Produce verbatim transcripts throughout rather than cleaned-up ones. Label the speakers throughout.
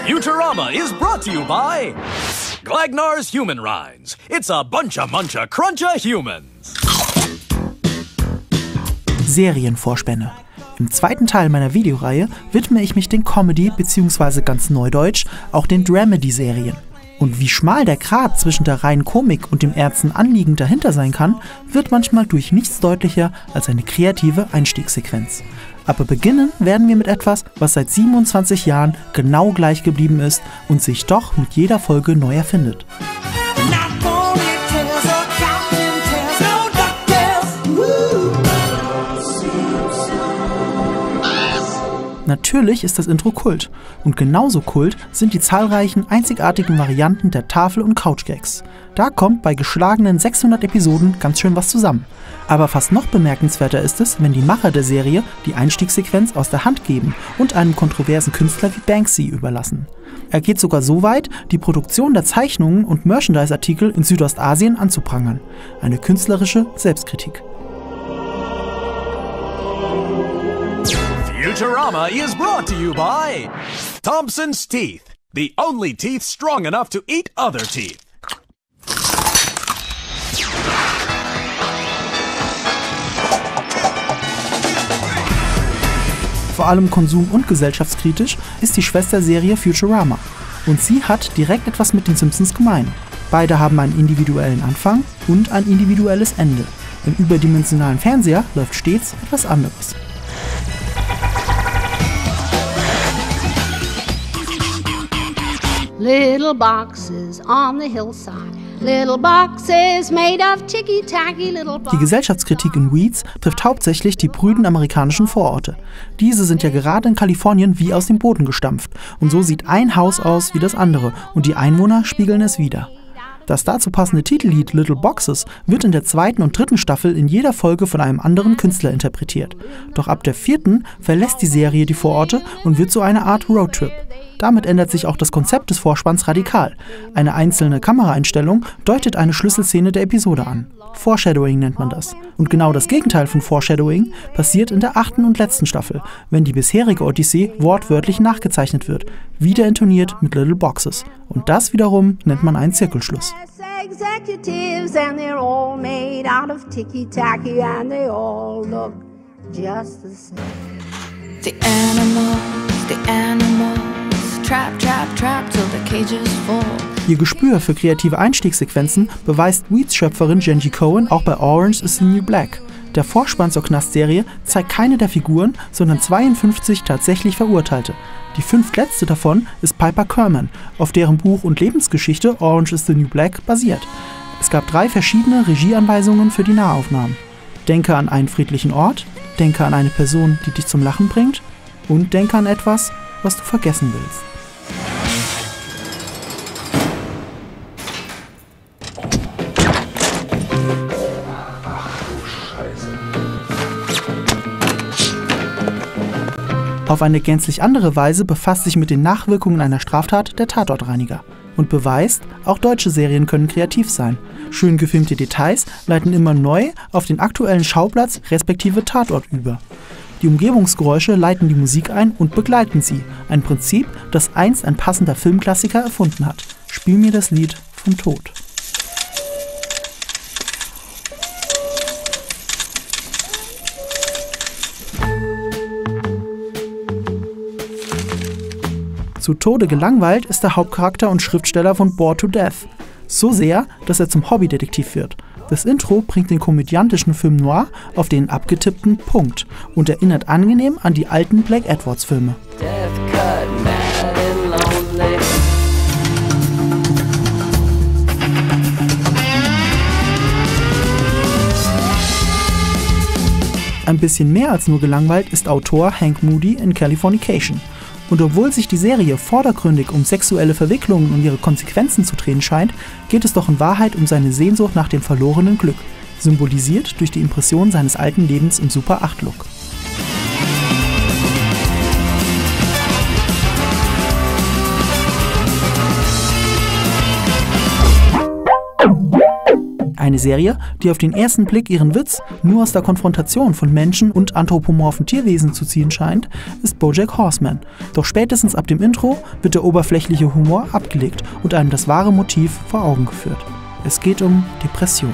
Speaker 1: Futurama is brought to you by Glagnar's Human Rinds. It's a buncha muncha cruncha humans.
Speaker 2: Serienvorspänne. Im zweiten Teil meiner Videoreihe widme ich mich den Comedy- bzw. ganz neudeutsch auch den Dramedy-Serien. Und wie schmal der Grat zwischen der reinen Komik und dem ernsten Anliegen dahinter sein kann, wird manchmal durch nichts deutlicher als eine kreative Einstiegssequenz. Aber beginnen werden wir mit etwas, was seit siebenundzwanzig Jahren genau gleich geblieben ist und sich doch mit jeder Folge neu erfindet. Natürlich ist das Intro Kult. Und genauso Kult sind die zahlreichen einzigartigen Varianten der Tafel- und Couch-Gags. Da kommt bei geschlagenen sechshundert Episoden ganz schön was zusammen. Aber fast noch bemerkenswerter ist es, wenn die Macher der Serie die Einstiegssequenz aus der Hand geben und einem kontroversen Künstler wie Banksy überlassen. Er geht sogar so weit, die Produktion der Zeichnungen und Merchandise-Artikel in Südostasien anzuprangern. Eine künstlerische Selbstkritik.
Speaker 1: Futurama is brought to you by Thompson's Teeth, the only teeth strong enough to eat other teeth.
Speaker 2: Vor allem konsum- und gesellschaftskritisch ist die Schwesterserie Futurama. Und sie hat direkt etwas mit den Simpsons gemein. Beide haben einen individuellen Anfang und ein individuelles Ende. Im überdimensionalen Fernseher läuft stets etwas anderes.
Speaker 3: Little boxes on the hillside. Little boxes made of ticky-tacky little boxes.
Speaker 2: Die Gesellschaftskritik in Weeds trifft hauptsächlich die prüden amerikanischen Vororte. Diese sind ja gerade in Kalifornien wie aus dem Boden gestampft. Und so sieht ein Haus aus wie das andere und die Einwohner spiegeln es wider. Das dazu passende Titellied Little Boxes wird in der zweiten und dritten Staffel in jeder Folge von einem anderen Künstler interpretiert. Doch ab der vierten verlässt die Serie die Vororte und wird zu einer Art Roadtrip. Damit ändert sich auch das Konzept des Vorspanns radikal. Eine einzelne Kameraeinstellung deutet eine Schlüsselszene der Episode an. Foreshadowing nennt man das. Und genau das Gegenteil von Foreshadowing passiert in der achten und letzten Staffel, wenn die bisherige Odyssee wortwörtlich nachgezeichnet wird, wieder intoniert mit Little Boxes. Und das wiederum nennt man einen Zirkelschluss.
Speaker 3: Executives and they're all made out of ticky-tacky and they all look just the same.
Speaker 4: The animals, the animals, trap, trap, trap till the cages fall.
Speaker 2: Ihr Gespür für kreative Einstiegssequenzen beweist Weeds-Schöpferin Jenji Cohen auch bei Orange is the New Black. Der Vorspann zur Knastserie zeigt keine der Figuren, sondern zweiundfünfzig tatsächlich Verurteilte. Die fünftletzte davon ist Piper Kerman, auf deren Buch und Lebensgeschichte Orange is the New Black basiert. Es gab drei verschiedene Regieanweisungen für die Nahaufnahmen. Denke an einen friedlichen Ort, denke an eine Person, die dich zum Lachen bringt und denke an etwas, was du vergessen willst. Auf eine gänzlich andere Weise befasst sich mit den Nachwirkungen einer Straftat der Tatortreiniger und beweist, auch deutsche Serien können kreativ sein. Schön gefilmte Details leiten immer neu auf den aktuellen Schauplatz respektive Tatort über. Die Umgebungsgeräusche leiten die Musik ein und begleiten sie, ein Prinzip, das einst ein passender Filmklassiker erfunden hat. Spiel mir das Lied vom Tod. Zu Tode gelangweilt ist der Hauptcharakter und Schriftsteller von Bored to Death. So sehr, dass er zum Hobbydetektiv wird. Das Intro bringt den komödiantischen Film noir auf den abgetippten Punkt und erinnert angenehm an die alten Black Edwards-Filme. Ein bisschen mehr als nur gelangweilt ist Autor Hank Moody in Californication. Und obwohl sich die Serie vordergründig um sexuelle Verwicklungen und ihre Konsequenzen zu drehen scheint, geht es doch in Wahrheit um seine Sehnsucht nach dem verlorenen Glück, symbolisiert durch die Impression seines alten Lebens im Super acht Look. Eine Serie, die auf den ersten Blick ihren Witz nur aus der Konfrontation von Menschen und anthropomorphen Tierwesen zu ziehen scheint, ist BoJack Horseman. Doch spätestens ab dem Intro wird der oberflächliche Humor abgelegt und einem das wahre Motiv vor Augen geführt. Es geht um Depression.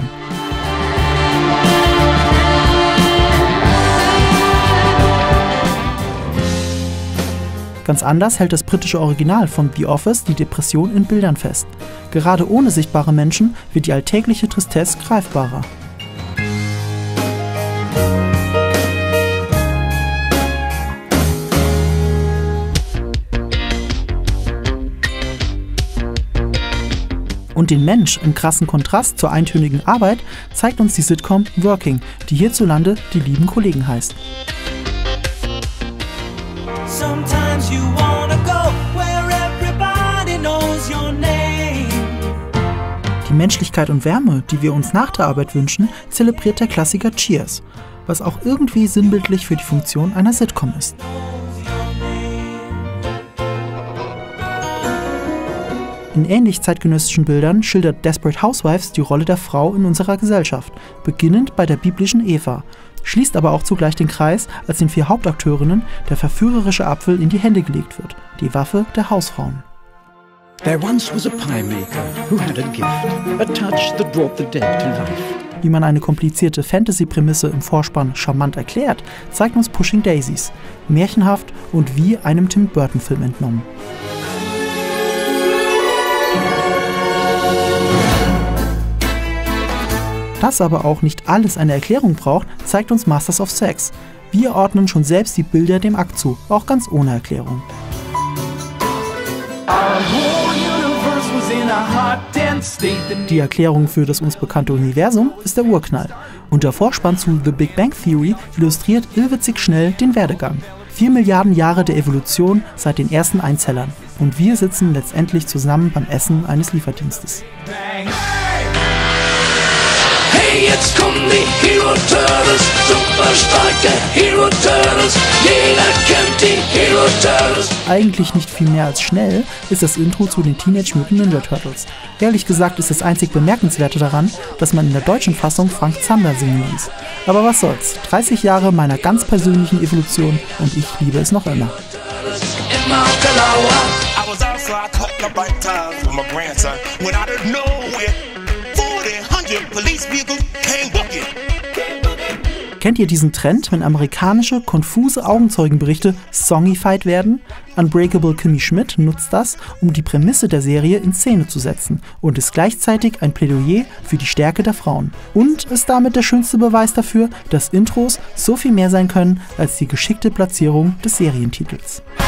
Speaker 2: Ganz anders hält das britische Original von The Office die Depression in Bildern fest. Gerade ohne sichtbare Menschen wird die alltägliche Tristesse greifbarer. Und den Mensch im krassen Kontrast zur eintönigen Arbeit zeigt uns die Sitcom Working, die hierzulande Die lieben Kollegen heißt.
Speaker 5: Sometimes you wanna go where everybody knows your name.
Speaker 2: Die Menschlichkeit und Wärme, die wir uns nach der Arbeit wünschen, zelebriert der Klassiker Cheers, was auch irgendwie sinnbildlich für die Funktion einer Sitcom ist. In ähnlich zeitgenössischen Bildern schildert Desperate Housewives die Rolle der Frau in unserer Gesellschaft, beginnend bei der biblischen Eva, schließt aber auch zugleich den Kreis, als den vier Hauptakteurinnen der verführerische Apfel in die Hände gelegt wird, die Waffe der Hausfrauen.
Speaker 6: There once was a pie maker who had a gift, a touch that brought the dead to life.
Speaker 2: Wie man eine komplizierte Fantasy-Prämisse im Vorspann charmant erklärt, zeigt uns Pushing Daisies, märchenhaft und wie einem Tim Burton-Film entnommen. Dass aber auch nicht alles eine Erklärung braucht, zeigt uns Masters of Sex. Wir ordnen schon selbst die Bilder dem Akt zu, auch ganz ohne Erklärung. Die Erklärung für das uns bekannte Universum ist der Urknall. Und der Vorspann zu The Big Bang Theory illustriert irrwitzig schnell den Werdegang. Vier Milliarden Jahre der Evolution seit den ersten Einzellern. Und wir sitzen letztendlich zusammen beim Essen eines Lieferdienstes.
Speaker 5: Hey, jetzt kommen die Hero Turtles, super starke Hero Turtles, jeder kennt die Hero Turtles.
Speaker 2: Eigentlich nicht viel mehr als schnell ist das Intro zu den Teenage Mutant Ninja Turtles. Ehrlich gesagt ist das einzig Bemerkenswerte daran, dass man in der deutschen Fassung Frank Zander singen ließ. Aber was soll's, dreißig Jahre meiner ganz persönlichen Evolution und ich liebe es noch immer. Kennt ihr diesen Trend, wenn amerikanische, konfuse Augenzeugenberichte songified werden? Unbreakable Kimmy Schmidt nutzt das, um die Prämisse der Serie in Szene zu setzen und ist gleichzeitig ein Plädoyer für die Stärke der Frauen. Und ist damit der schönste Beweis dafür, dass Intros so viel mehr sein können als die geschickte Platzierung des Serientitels.